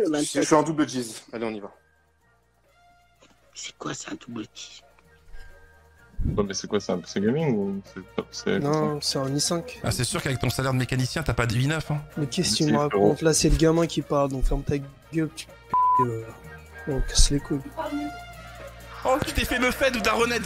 le Je 27. suis en double cheese. Allez, on y va. C'est quoi ça, un double cheese? Non, mais c'est quoi, c'est un PC gaming ou c'est Non, c'est un i5. Ah, c'est sûr qu'avec ton salaire de mécanicien, t'as pas de i9, hein. Mais qu'est-ce que tu C'est me frérot. racontes? Là, c'est le gamin qui parle, donc ferme ta gueule, tu on casse les couilles. Oh, tu t'es fait me fait ou daroned.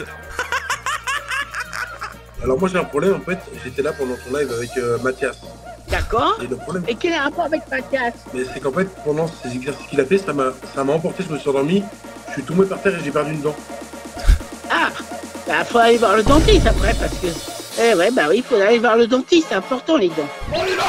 Alors moi j'ai un problème en fait, j'étais là pendant ton live avec Mathias. D'accord. Et le problème, Et quel est le rapport avec Mathias? mais c'est qu'en fait pendant ces exercices qu'il a fait, ça m'a emporté, je me suis endormi, je suis tombé par terre et j'ai perdu une dent. Ah, bah faut aller voir le dentiste après parce que... Eh ouais, bah oui, faut aller voir le dentiste, c'est important les dents.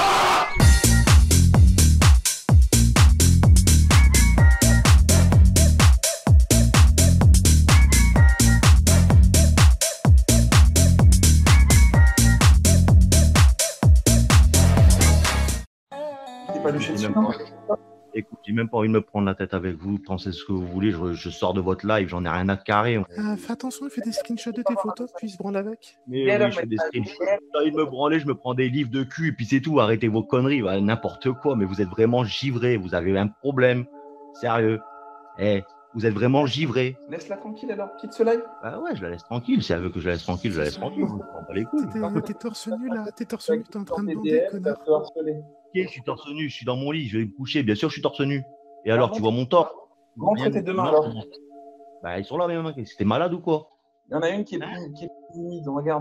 T'es pas douché dessus, non? Écoute, j'ai même pas envie de me prendre la tête avec vous. Pensez ce que vous voulez, je sors de votre live, j'en ai rien à carrer. Fais attention, il fait des screenshots de tes photos, puis il se branle avec. Mais oui, je fais des screenshots. J'ai envie de me branler, je me prends des livres de cul, et puis c'est tout. Arrêtez vos conneries, bah, n'importe quoi. Mais vous êtes vraiment givrés, vous avez un problème. Sérieux. Eh, vous êtes vraiment givrés. Laisse-la tranquille alors, quitte ce live. Bah ouais, je la laisse tranquille. Si elle veut que je la laisse tranquille, je la laisse tranquille. Je m'en bats les couilles. T'es torse nu là, t'es torse nu, t'es en train de bander, connard. Ok, je suis torse nu, je suis dans mon lit, je vais me coucher. Bien sûr, je suis torse nu. Et alors, tu vois mon torse? Montre tes deux mains alors. Bah, ils sont là, mes mains. C'était malade ou quoi? Il y en a une qui est timide, regarde.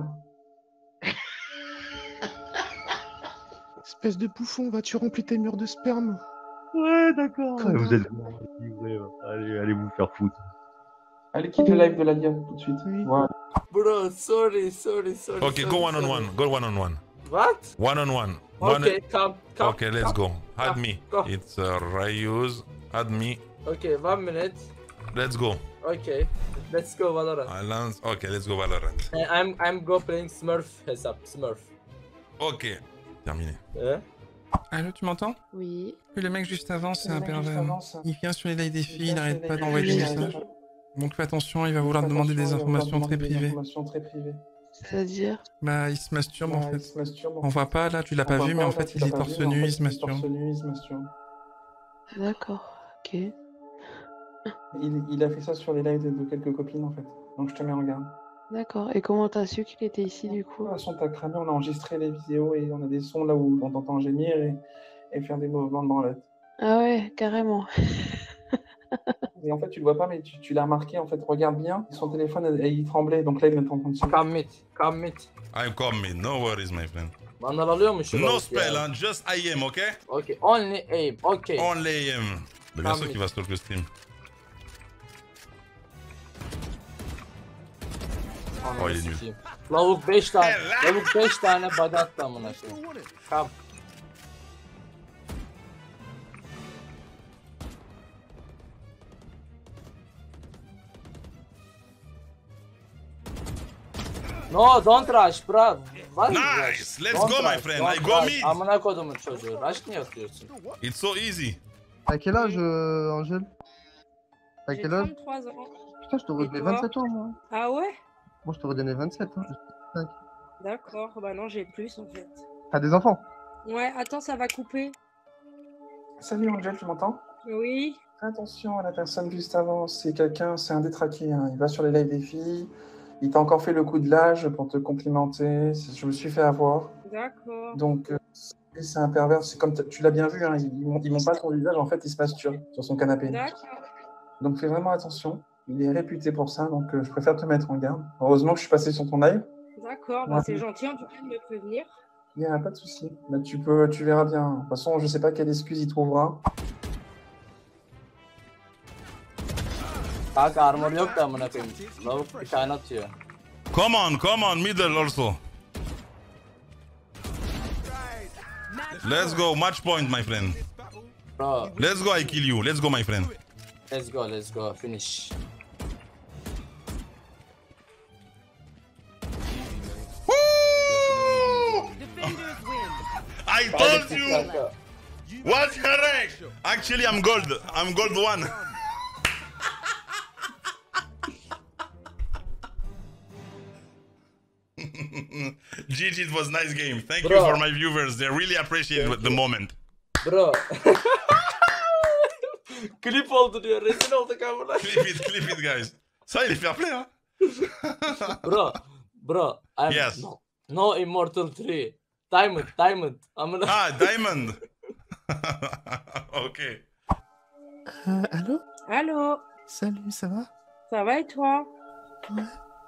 Espèce de bouffon, vas-tu remplir tes murs de sperme? Ouais, d'accord. Connard. Vous êtes livrés. Allez vous faire foutre. Allez, quitte le live de la Liane tout de suite. Oui. Voilà. Bro, sorry. Okay, go one on one. Go one on one. What? One on one. Okay, come. Okay, let's go. Add Come, me. go. It's Rayuz. Add me. Okay, 1 minute. Let's go. Okay, let's go Valorant. Okay, let's go Valorant. I'm go playing Smurf hesap, Smurf. Ok. Terminé. Hein? Allô, tu m'entends? Oui. Le mec juste avant, c'est un Le mec juste pervers. avant, c'est un- Il vient sur les lives des filles, il vient n'arrête sur pas les d'envoyer lives des des filles, messages. Donc fais attention, il va vouloir demander des informations très privées. C'est-à-dire? Bah, il se masturbe en fait. On On voit pas là, tu l'as pas vu, mais en fait, il est torse nu, il se masturbe. D'accord, ok. Il a fait ça sur les lives de quelques copines en fait. Donc je te mets en garde. D'accord. Et comment t'as su qu'il était ici du coup? De toute façon, t'as cramé, on a enregistré les vidéos et on a des sons là où on t'entend gémir et faire des mouvements de branlette. Ah ouais, carrément. Et en fait, tu le vois pas, mais tu l'as remarqué. En fait, regarde bien. Son téléphone, il tremblait. Donc là, il est en train de se... Commit. I'm coming, no worries my friend. Bana alıyormuş. No spell, hein, just I am, ok? Okay, only aim, okay. Only aim. Mais bien sûr Commit. qu'il va stop le stream. Oh, il est nul. Lavuk 5 tane. Lavuk 5 tane body attı amına koyayım. Come. No, don't rush, bro. What is Nice, rush? let's Don't go my rush, friend, don't I go rush. mid. Amına kodumun çocuğu. Rush niye atıyorsun? It's so easy. T'as quel âge, Angèle? T'as J'ai quel âge? 33 ans. Putain, je t'aurais Et donné toi? 27 ans, moi. Ah ouais? Moi, je t'aurais donné 27. Hein. D'accord, bah non, j'ai plus en fait. T'as des enfants? Ouais, attends, ça va couper. Salut Angèle, tu m'entends? Oui. Fais attention à la personne juste avant. C'est quelqu'un, c'est un détraqué. Hein. Il va sur les lives des filles. Il t'a encore fait le coup de l'âge pour te complimenter. Je me suis fait avoir. D'accord. Donc, c'est un pervers. C'est comme tu l'as bien vu. Hein. Ils montent pas son visage. En fait, il se masturbe sur son canapé. D'accord. Donc, fais vraiment attention. Il est réputé pour ça. Donc, je préfère te mettre en garde. Heureusement que je suis passé sur ton live. D'accord, bah Ouais. c'est gentil en tout cas de me prévenir. Il n'y a pas de souci. Bah, tu verras bien. De toute façon, je sais pas quelle excuse il trouvera. Kanka armor yok da amına koyayım. Lavuk bir tane atıyor. Come on, middle also. Let's go, match point my friend. Bro, Let's go, I kill you. Let's go my friend. let's go, finish. I told you. What's correct? Actually, I'm gold. I'm gold 1. GG, it was nice game. Thank you Bro. for my viewers. They really appreciate the moment. Bro. Clip oldu diyor. Rezil olduk amına. Clip it guys. Ça il est fair play hein. Bro, I'm Yes. no Immortal 3. Diamond. Amına. Ah, Diamond. Ok. Allô? Allô, Salut, ça va? ça va et toi? Ouais.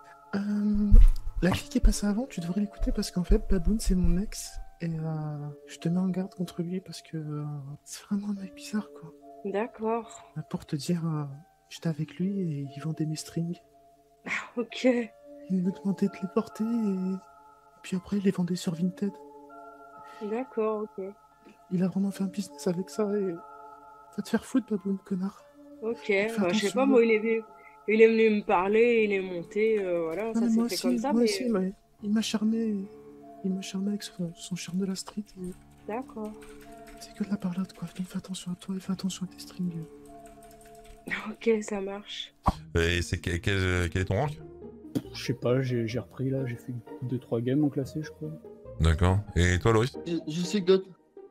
La fille qui est passée avant, tu devrais l'écouter parce qu'en fait, Baboon, c'est mon ex. Et je te mets en garde contre lui parce que c'est vraiment un mec bizarre, quoi. D'accord. Pour te dire, j'étais avec lui et il vendait mes strings. Ok. Il me demandait de les porter et puis après, il les vendait sur Vinted. D'accord, ok. Il a vraiment fait un business avec ça et... Va te faire foutre, Baboon, connard. Ok, Fais bah, je sais attention. pas, moi il est venu me parler, il est monté, voilà, Non, ça mais s'est moi fait aussi, comme ça, moi mais... aussi, il m'a charmé. Il m'a charmé avec son charme de la street. Et... D'accord. C'est que de la parlotte, quoi. Donc fais attention à toi et fais attention à tes strings. Ok, ça marche. Et c'est quel est ton rank? Je sais pas, j'ai repris là, j'ai fait 2-3 games en classé, je crois. D'accord. Et toi, Loris? Je sais Gold.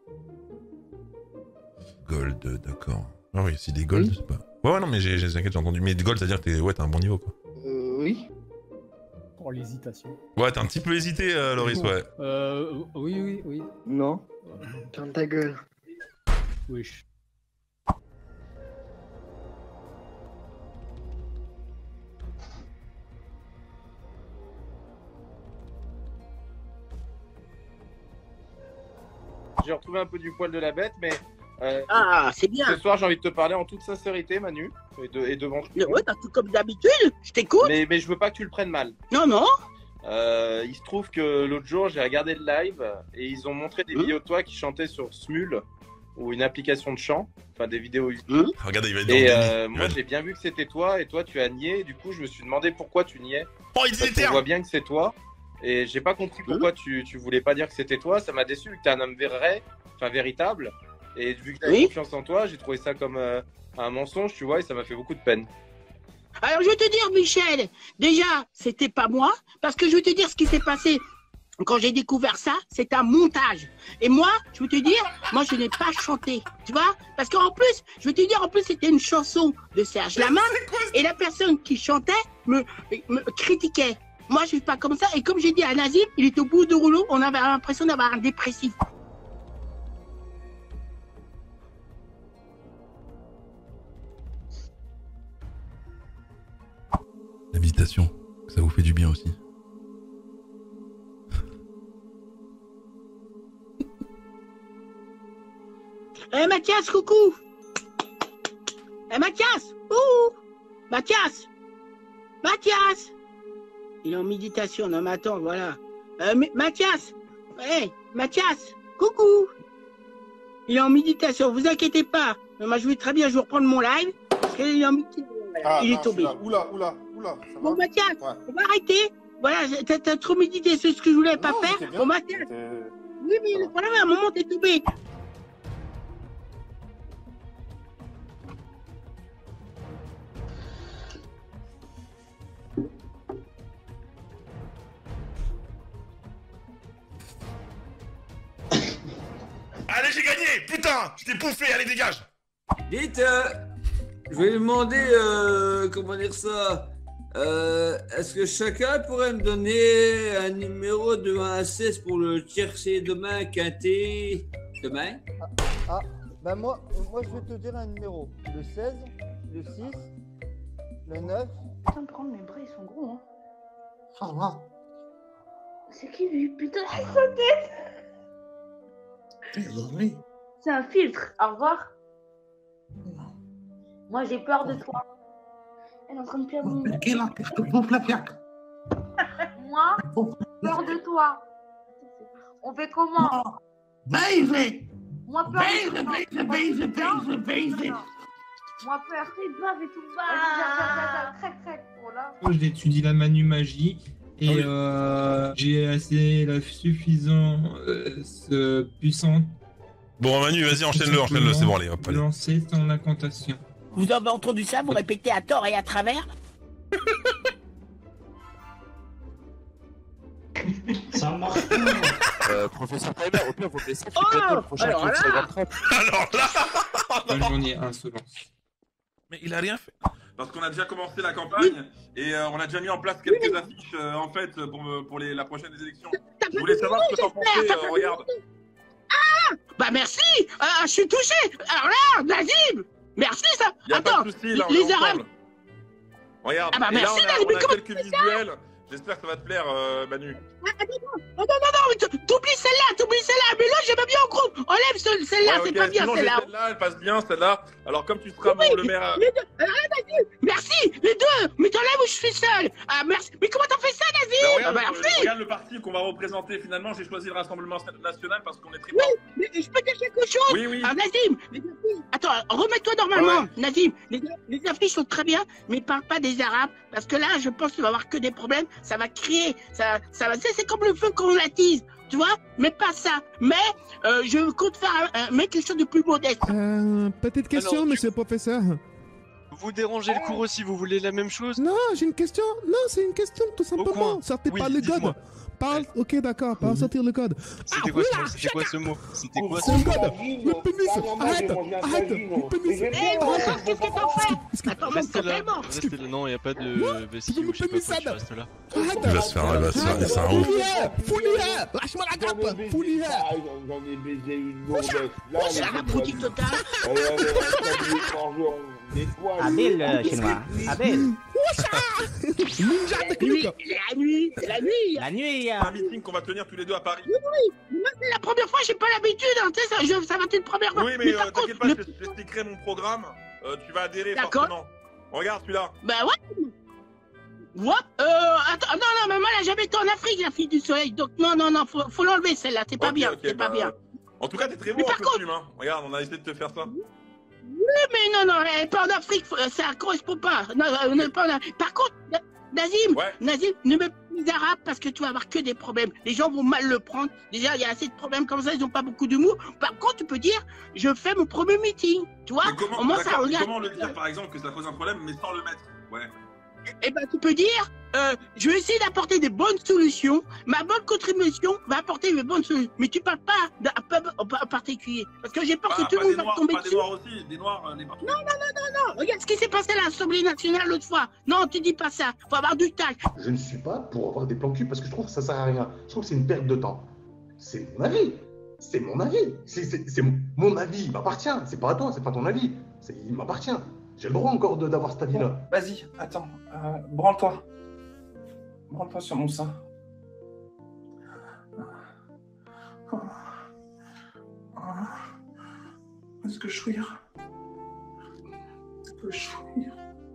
Gold, d'accord. Ah oui, c'est des gold, c'est pas... Ouais, non, mais t'inquiète, j'ai entendu. Mais gold, c'est-à-dire que t'as un bon niveau, quoi. Oui. Pour l'hésitation. Ouais, t'as un petit peu hésité, Loris, ouais. Oui. Non. Ferme ta gueule. Oui. J'ai retrouvé un peu du poil de la bête, mais... Ah, c'est bien. Ce soir, j'ai envie de te parler en toute sincérité, Manu, et devant tout le monde. Ouais, bah, tout comme d'habitude, je t'écoute. Mais je veux pas que tu le prennes mal. Non. Il se trouve que l'autre jour, j'ai regardé le live, et ils ont montré des vidéos de toi qui chantaient sur Smule, ou une application de chant, enfin des vidéos YouTube. Regardez, il va être dans le déni. Et moi, j'ai bien vu que c'était toi, et toi, tu as nié, et du coup, je me suis demandé pourquoi tu niais. Oh, il Parce qu'on voit bien que c'est toi. Et j'ai pas compris pourquoi tu voulais pas dire que c'était toi. Ça m'a déçu vu que t'es un homme vrai, enfin véritable. Et vu que t'avais confiance en toi, j'ai trouvé ça comme un mensonge, tu vois, et ça m'a fait beaucoup de peine. Alors, je vais te dire, Michel, déjà, c'était pas moi, parce que je vais te dire ce qui s'est passé. Quand j'ai découvert ça, c'est un montage. Et moi, je vais te dire, moi, je n'ai pas chanté, tu vois? Parce qu'en plus, je vais te dire, en plus, c'était une chanson de Serge Lama, et la personne qui chantait me critiquait. Moi, je suis pas comme ça, et comme j'ai dit à Nazim, il est au bout du rouleau, on avait l'impression d'avoir un dépressif. La méditation, ça vous fait du bien aussi. Eh Mathias, coucou. Eh Mathias, ouh, Mathias, il est en méditation, non mais attends, voilà. Mathias, Mathias, coucou. Il est en méditation, vous inquiétez pas. Mais moi je vais très bien, je vais reprendre mon live, parce qu'il est en méditation. Il est tombé. Oula, ça bon va Mathias, Ouais. on va arrêter. Voilà, t'as trop médité, c'est ce que je voulais pas faire. Bon Mathias, oui mais le problème, à un moment t'es tombé. Allez, j'ai gagné! Putain! Je t'ai bouffé, allez, dégage! Dites, je vais demander, comment dire ça, est-ce que chacun pourrait me donner un numéro de 1 à 16 pour le tiercé demain, quinté, demain? Bah moi je vais te dire un numéro. Le 16, le 6, le 9. Putain, par contre, mes bras ils sont gros, hein. Ça va. C'est qui lui? Putain, sa tête! C'est un filtre. Au revoir. Moi j'ai peur de toi. Elle est en train de perdre mon... Moi, peur de toi. On fait comment? Baisez. Moi peur de toi. Baisez. Moi peur. C'est bave et tout bas. Crèque. Oh là. Moi, j'étudie la Manu Magie et j'ai assez la suffisant puissante. Bon, Manu, vas-y, enchaîne-le, c'est bon, allez, hop, allez. Lancer son incantation. Vous avez entendu ça? Vous répétez à tort et à travers? Ça marche. Professeur Timer, au pire, vous me laissez. Oh, alors là. Alors là, Bonne journée, insolence. Mais il a rien fait. Parce qu'on a déjà commencé la campagne et on a déjà mis en place quelques affiches en fait pour la prochaine élection. Je voulais savoir ce que t'en pensais, regarde. Ah bah merci. Je suis touché. Alors là, Nazim, merci ça. Y'a Attends, pas de soucis, là, on les est Arabes. ensemble. Regarde, Ah bah et là merci, on a Nazim, mais comment quelques tu fais ça? visuels. J'espère que ça va te plaire, Manu. Non, mais t'oublies celle-là, mais là j'aime bien en groupe. Enlève celle-là, Ouais, c'est ok, pas bien sinon, j'ai celle-là. celle-là, elle passe bien celle-là. Alors comme tu seras le maire. Les deux. Nazim, merci, les deux. Mais t'enlèves où je suis seul. Ah merci. Mais comment t'as fait ça, Nazim? Regarde, merci. regarde le parti qu'on va représenter finalement. J'ai choisi le Rassemblement National parce qu'on est très Oui, mais je peux dire quelque chose? Oui, oui. Ah, Nazim, les affiches... Attends, remets-toi normalement, Nazim. Les affiches sont très bien, mais parle pas des Arabes, parce que là, je pense qu'il va y avoir que des problèmes. Ça va créer, ça va... C'est comme le feu qu'on l'attise, tu vois? Mais pas ça. Mais je compte faire quelque chose de plus modeste. Petite question, monsieur le professeur. Vous dérangez le cours aussi, vous voulez la même chose? Non, j'ai une question. Non, c'est une question, tout simplement. Sortez Oui, pas le dites-moi. code. Parle, ok, d'accord, parle sortir le code. C'était quoi ce mot? C'était quoi ce Le mot? code. Le pénis. Arrête, le pénis. Qu'est-ce que t'en fais? Attends, Reste là, reste là. Non, y a pas de vestige ou je sais pas quoi, tu restes là. Il va se faire, c'est un ouf. Foulière, lâche-moi la grappe. Foulière. J'en ai baisé une lourdesse. Là, C'est un abruti total. Abel, chinois. Abel. Ninja technique. La nuit, c'est la nuit. La nuit. Un meeting qu'on va tenir tous les deux à Paris. Oui, moi c'est la première fois, j'ai pas l'habitude, hein, tu sais, ça va être une première fois. Oui, mais par t'inquiète contre, pas, je t'expliquerai mon programme. Tu vas adhérer D'accord. forcément. Regarde celui-là. Bah ouais. What? Attends, non, mais moi, elle a jamais été en Afrique, la fille du soleil. Donc, non, faut l'enlever, celle-là. C'est pas bien, c'est pas bien. En tout cas, t'es très beau en costume, hein. Regarde, on a essayé de te faire ça. Oui, mais non, elle est pas en Afrique, ça correspond pas. Non, on n'est pas en Afrique. Par contre, Nazim, ne mets pas les Arabes parce que tu vas avoir que des problèmes. Les gens vont mal le prendre. Déjà, il y a assez de problèmes comme ça, ils n'ont pas beaucoup d'humour. Par contre, tu peux dire, je fais mon premier meeting. Tu vois? Comment le dire, par exemple, que ça pose un problème, mais sans le mettre? Ouais. Eh ben, tu peux dire, je vais essayer d'apporter des bonnes solutions. Ma bonne contribution va apporter des bonnes solutions. Mais tu parles pas d'un peuple en particulier. Parce que j'ai peur que tout le monde va tomber dessus. Des noirs aussi, des noirs, les partout. Non. Regarde ce qui s'est passé à l'Assemblée nationale l'autre fois. Non, tu dis pas ça. Faut avoir du tact. Je ne suis pas pour avoir des plans cul parce que je trouve que ça sert à rien. Je trouve que c'est une perte de temps. C'est mon avis. C'est mon avis. C'est mon avis. Il m'appartient. C'est pas à toi, c'est pas ton avis. Il m'appartient. J'ai le droit encore d'avoir cet avis-là. Vas-y, attends. Branle-toi. Branle-toi sur mon sein. Est-ce que je chouire? Est-ce que je chouire?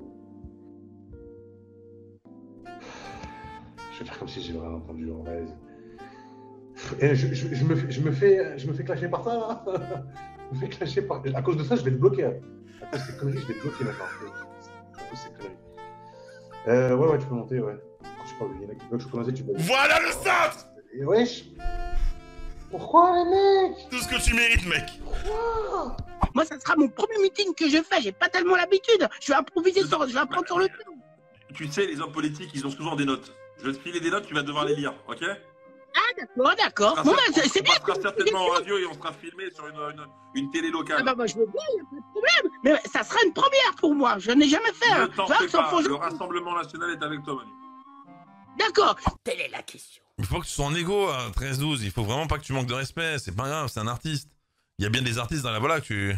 Je vais faire comme si j'ai rien entendu en vrai. Et je me fais clasher par ça, là. Je me fais clasher par... À cause de ça, je vais te bloquer. À cause de ces conneries, je vais te bloquer maintenant. À cause de ces conneries. Ouais, tu peux monter, ouais. Je sais pas, il y en a qui veulent que je commence, tu peux... Voilà le centre! Et wesh! Pourquoi, les mecs? Tout ce que tu mérites, mec! Pourquoi? Moi, ça sera mon premier meeting que je fais. J'ai pas tellement l'habitude. Je vais improviser je vais apprendre sur le temps. Tu sais, les hommes politiques, ils ont souvent des notes. Je vais te filer des notes, tu vas devoir les lire, ok? Ah, d'accord. Bon, c'est bien. On sera certainement en radio et on sera filmé sur une télé locale. Ah bah, moi, je veux bien, il n'y a pas de problème. Mais ça sera une première pour moi. Je n'ai jamais fait. Ne t'en fais pas. Le Rassemblement National est avec toi, Manu. D'accord. Telle est la question. Il faut que tu sois en égo à 13-12. Il faut vraiment pas que tu manques de respect. C'est pas grave, c'est un artiste. Il y a bien des artistes dans la voilà que tu...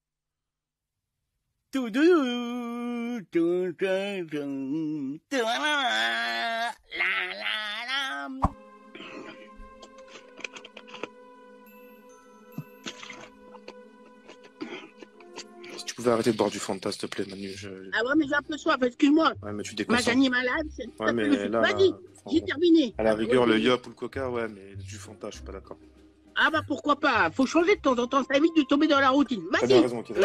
Si tu pouvais arrêter de boire du Fanta, s'il te plaît, Manu. Ah ouais, mais j'ai un peu soif, excuse-moi. Ouais, mais tu Ma déconcentres. gagné malade, c'est... Ouais, mais là... Vas-y, j'ai terminé. À la rigueur, le yop ou le coca, ouais, mais du Fanta, je suis pas d'accord. Ah bah pourquoi pas, faut changer de temps en temps, ça évite de tomber dans la routine. T'as Vas-y. bien raison, ok.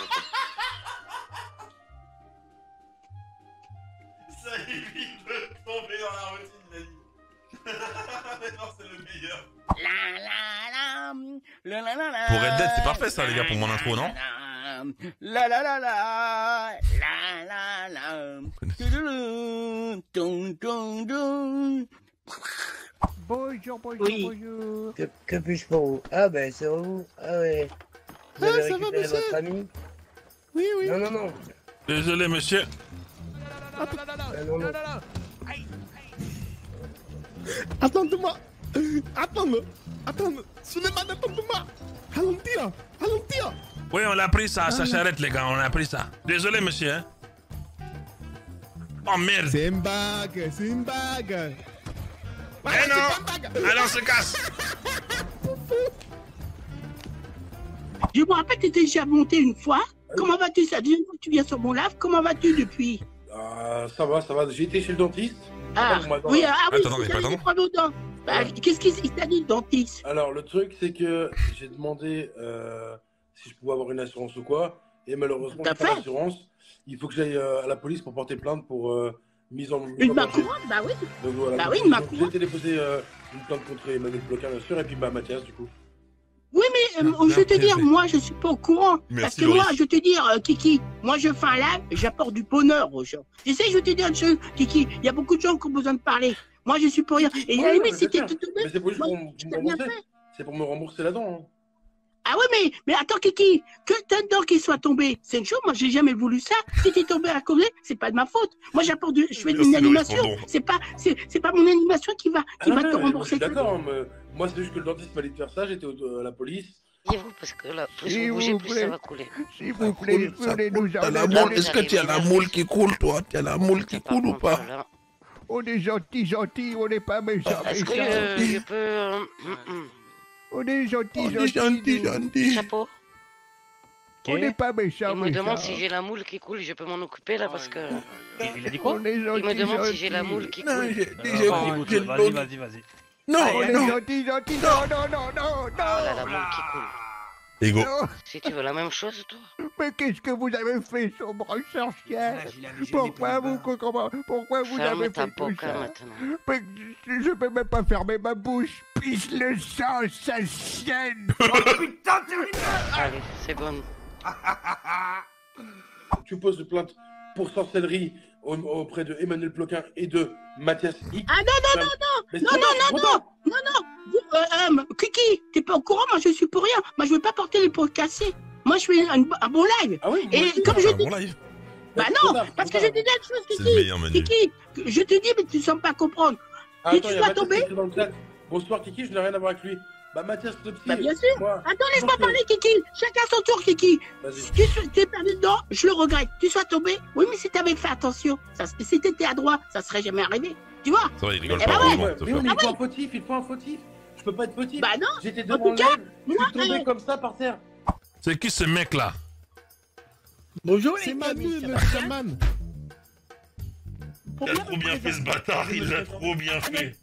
Ça évite de tomber dans la routine, il a dit. Mais non, c'est le meilleur. Pour Red Dead, c'est parfait ça, les gars, pour mon intro, non? Bonjour, Oui. bonjour. Que puis-je pour vous? Ah ben c'est vous. Ah ouais. Vous avez ça va, récupéré monsieur? votre ami? Oui, oui. Non, non, non. Désolé, monsieur. Non, non. Attends-moi. Attends. Suleiman, attends-moi. Ralentir. Oui, on l'a pris ça s'arrête les gars, on a pris ça. Désolé, monsieur. Hein. Oh merde. C'est une bague. Eh non. Allez, on se casse. Je me rappelle que tu étais déjà monté une fois. Comment vas-tu? Ça deuxième fois que tu viens sur mon live. Comment vas-tu depuis? Ça va. J'ai été chez le dentiste. Oui, Attends, c'est des problèmes aux dents. Qu'est-ce qu'il t'a dit, le dentiste? Alors, le truc, c'est que j'ai demandé si je pouvais avoir une assurance ou quoi. Et malheureusement, j'ai pas d'assurance. Il faut que j'aille à la police pour porter plainte pour mise en Une main courante? Bah oui. Donc voilà. Bah oui, une main courante. J'ai été déposer une plainte contre Emmanuel Ploquin, bien sûr, et puis Mathias, du coup. Oui, mais je vais te dire, moi, je suis pas au courant. Merci, parce que Loris. moi, je vais te dire, Kiki, moi, je fais un live, j'apporte du bonheur aux gens. Tu sais, je vais te dire une chose, Kiki, il y a beaucoup de gens qui ont besoin de parler. Moi, je suis pour rien. Et à la limite, si t'es tout tombé, Mais c'est pour, bien fait. c'est pour me rembourser la dent. Hein. Ah ouais, mais attends, Kiki, que ta dent qui soit tombée, c'est une chose, moi, j'ai jamais voulu ça. Si t'es tombé à cause, c'est pas de ma faute. Moi, je fais une animation. C'est pas mon animation qui va te rembourser. D'accord, moi, c'est juste que le dentiste m'a dit de faire ça, j'étais à la police. Asseyez-vous parce que là, plus vous bougez, plus ça va couler. S'il vous plaît, venez-nous Est-ce que tu as la moule qui coule, toi? Tu as la moule qui coule ou pas? On est gentil, on n'est pas méchant. Est-ce que je peux... On est gentil. Chapeau. On n'est pas méchant. Il me demande si j'ai la moule qui coule, je peux m'en occuper là parce que... Il a dit quoi? Il me demande si j'ai la moule qui coule. Vas-y. Non, on est gentil. Non. Voilà la moule qui coule. Ego. Si tu veux la même chose, toi. Mais qu'est-ce que vous avez fait, sombre sorcière? Pourquoi vous Ferme avez ta fait tout boca ça? maintenant. Mais je peux même pas fermer ma bouche. Pisse le sang, ça chienne. Allez, c'est bon. Tu poses plainte pour sorcellerie auprès de Emmanuel Ploquin et de Mathias X. Ah non, Kiki, t'es pas au courant, moi je suis pour rien. Moi je veux pas porter les pots cassés. Moi je fais un bon live. Ah oui, et comme je dis... bon live. Bah non, parce que je te dis une chose, Kiki. Kiki, je te dis, mais tu ne sens pas comprendre. Attends, Et tu dois tomber. Bonsoir Kiki, je n'ai rien à voir avec lui. Bah Mathias, le psy. Bah bien sûr. Moi, attends, laisse-moi parler, Kiki. Chacun son tour, Kiki. Si tu t'es perdu dedans, je le regrette. Tu sois tombé. Oui, mais si t'avais fait attention, si t'étais à droite, ça serait jamais arrivé. Tu vois? Ça va, il rigole Eh pas. bah ouais. vraiment, mais il faut un fautif, Je peux pas être fautif. Bah non. J'étais En devant tout cas, je suis tombé comme ça par terre. C'est qui ce mec là? Bonjour C'est les Manu, amis. le chaman. Il a trop bien fait ce bâtard, il l'a trop bien fait.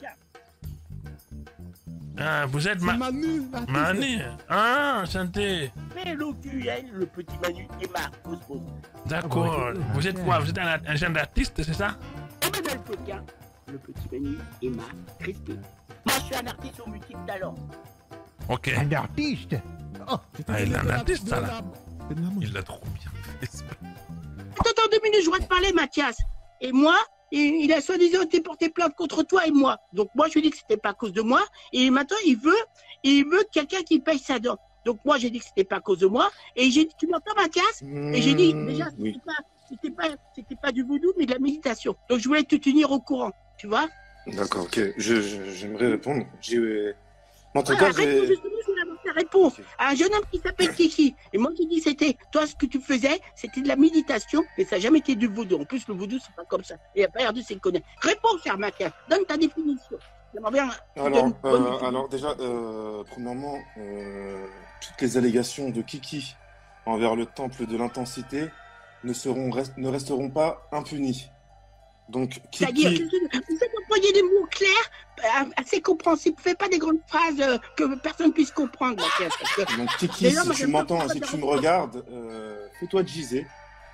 Ah, vous êtes Manu. Manu. Ah, santé. Mais l'OQL, le petit Manu et ma cause. D'accord. Vous êtes quoi? Vous êtes un jeune artiste, c'est ça? Emmanuel Ploquin, le petit Manu et ma Crispy. Moi, je suis un artiste au multiple talent. Ok. Un artiste. Oh, il est un artiste, ça là. Il l'a trop bien fait. Attends 2 minutes, je voudrais te parler, Mathias. Et moi, il a soi-disant été porté plainte contre toi et moi. Donc moi, je lui ai dit que c'était pas à cause de moi. Et maintenant, il veut quelqu'un qui paye sa dent. Donc moi, j'ai dit que c'était pas à cause de moi. Et j'ai dit, tu m'entends, Mathias? Et j'ai dit, déjà, c'était pas du voodoo, mais de la méditation. Donc je voulais te tenir au courant, tu vois? D'accord, ok. J'aimerais répondre. En tout Voilà, cas, j'ai... justement, je voulais avoir ta réponse à un jeune homme qui s'appelle Kiki. Et moi, j'ai dit, c'était, toi, ce que tu faisais, c'était de la méditation, mais ça n'a jamais été du voodoo. En plus, le voodoo, c'est pas comme ça. Il n'y a pas l'air de s'y connaître. Réponds, cher Mathias. Donne ta définition. J'aimerais bien. Alors déjà, premièrement, toutes les allégations de Kiki envers le temple de l'intensité ne resteront pas impunies. Donc, C'est-à-dire, vous faites employer des mots clairs, assez compréhensibles. Fais pas des grandes phrases que personne puisse comprendre. Donc, Kiki, si tu m'entends, si tu me regardes, fais-toi giser.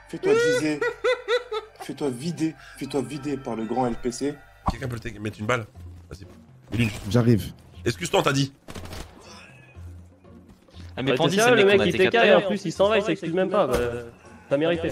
Fais-toi vider par le grand LPC. Quelqu'un peut te mettre une balle? Vas-y. J'arrive. Excuse-toi, on t'a dit. Ah mais Pandy, c'est le mec il TK et en plus il s'en va, il s'excuse même pas. Bah, t'as mérité.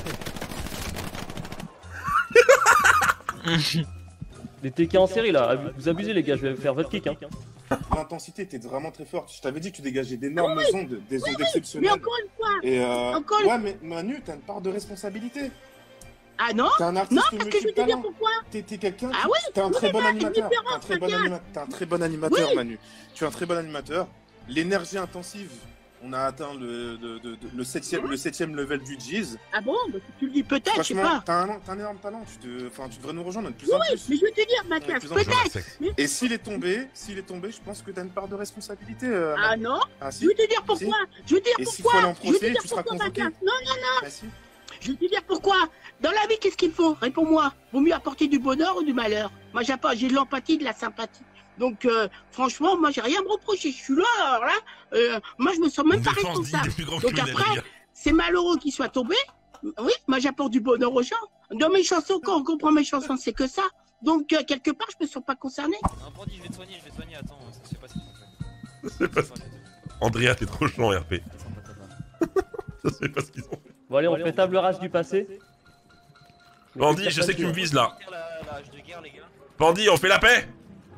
Les TK en série là, vous abusez les gars, je vais faire votre kick hein. l'intensité était vraiment très forte. Je t'avais dit que tu dégageais d'énormes ondes, des ondes Mais exceptionnelles. encore une fois, Et encore ouais, mais Manu, t'as une part de responsabilité. Ah non? T'es un artiste Non, parce que je vais te dire pourquoi. T'es quelqu'un. Ah oui, T'es un très bon une animateur. différence, T'es un très bon animateur, Oui. Manu. Tu es un très bon animateur. L'énergie intensive, on a atteint le septième level du Jeez. Ah bon? Bah, tu le dis peut-être, je sais Franchement, pas. t'as un énorme talent. Tu devrais nous rejoindre de plus en Oui, plus. mais je vais te dire, Mathias, De plus en plus. peut-être. Et s'il est tombé, je pense que t'as une part de responsabilité. Ah Manu. non? Ah, si. Je vais te dire pourquoi. Je vais te dire Et s'il pourquoi. faut aller en Je vais te procès, dire tu seras pourquoi, convoqué. Mathias. Non, non, non. Bah, si. Je vais te dire pourquoi. Dans la vie, qu'est-ce qu'il faut? Réponds-moi. Vaut mieux apporter du bonheur ou du malheur? Moi, j'ai de l'empathie, de la sympathie. Donc, franchement, moi, j'ai rien à me reprocher. Je suis là, alors là. Moi, je me sens même pas responsable. Donc après, c'est malheureux qu'il soit tombé. Oui, moi, j'apporte du bonheur aux gens. Dans mes chansons, quand on comprend mes chansons, c'est que ça. Donc, quelque part, je me sens pas concerné. Un bandit, je vais te soigner, attends, ça se fait pas ce qu'ils ont fait. Andrea, t'es trop chiant, RP. Ça se fait pas ce qu'ils ont fait. Bon, allez, on fait table rase du passé. Bandit, je sais que tu me vises là. Bandit, on fait la paix.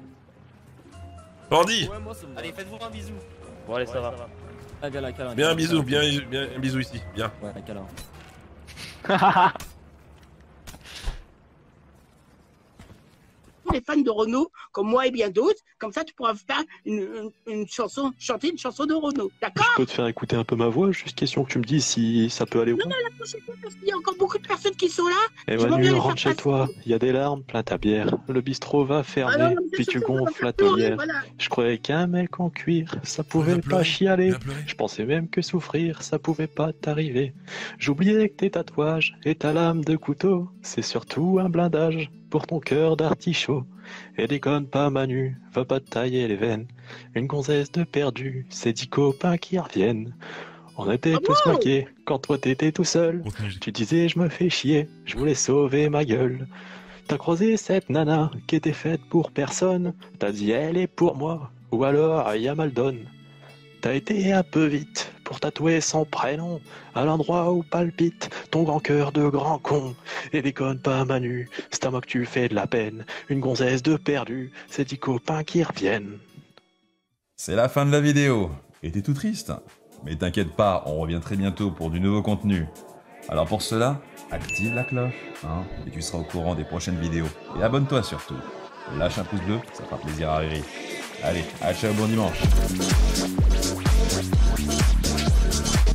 Bandit. Allez, faites-vous un bisou. Bon, allez, ça va. Bien un bisou, bien un bisou ici, bien. Ouais, un câlin. Les fans de Renaud, comme moi et bien d'autres, comme ça tu pourras faire une chanson, chanter une chanson de Renaud, d'accord? Je peux te faire écouter un peu ma voix, juste question que tu me dises si ça peut aller ou Non, pas. non, la prochaine fois, parce qu'il y a encore beaucoup de personnes qui sont là. Eh j'aimerais bien Manu, les rentre faire chez toi, il y a des larmes plein ta bière. Le bistrot va fermer, Ah non, mais puis c'est tu sûr, on va gonfles faire la pleurer, taulière. voilà. Je croyais qu'un mec en cuir, ça pouvait pas chialer. Je pensais même que souffrir, ça pouvait pas t'arriver. J'oubliais que tes tatouages et ta lame de couteau, c'est surtout un blindage pour ton cœur d'artichaut. Et déconne pas Manu, va pas te tailler les veines. Une gonzesse de perdu, c'est 10 copains qui reviennent. On était tous maqués quand toi t'étais tout seul. Tu disais je me fais chier, je voulais sauver ma gueule. T'as croisé cette nana qui était faite pour personne. T'as dit elle est pour moi, ou alors y'a mal donne. T'as été un peu vite pour tatouer son prénom à l'endroit où palpite ton grand cœur de grand con. Et déconne pas Manu, c'est à moi que tu fais de la peine. Une gonzesse de perdu, c'est 10 copains qui reviennent. C'est la fin de la vidéo. Et t'es tout triste? Mais t'inquiète pas, on revient très bientôt pour du nouveau contenu. Alors pour cela, active la cloche, hein, et tu seras au courant des prochaines vidéos. Et abonne-toi surtout. Lâche un pouce bleu, ça fera plaisir à Riri. Allez, à ciao, bon dimanche.